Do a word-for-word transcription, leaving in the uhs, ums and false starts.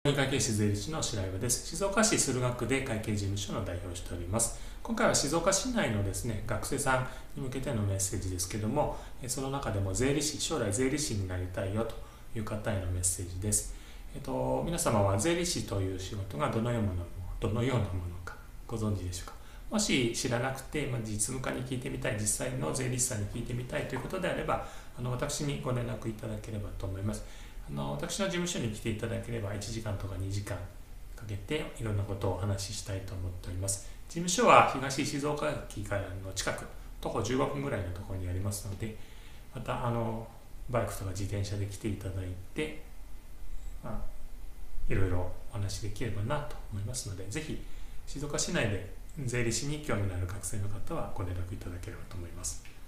会計士税理士の白岩です。静岡市駿河区で会計事務所の代表をしております。今回は静岡市内のですね、学生さんに向けてのメッセージですけども、その中でも税理士、将来税理士になりたいよという方へのメッセージです。えっと、皆様は税理士という仕事がどのようなもの、どのようなものかご存知でしょうか。もし知らなくて、まあ、実務家に聞いてみたい、実際の税理士さんに聞いてみたいということであれば、あの私にご連絡いただければと思います。あの私の事務所に来ていただければいちじかんとかにじかんかけていろんなことをお話ししたいと思っております。事務所は東静岡駅からの近く、徒歩じゅうごふんぐらいのところにありますので、またあのバイクとか自転車で来ていただいて、まあ、いろいろお話できればなと思いますので、ぜひ静岡市内で税理士に興味のある学生の方はご連絡いただければと思います。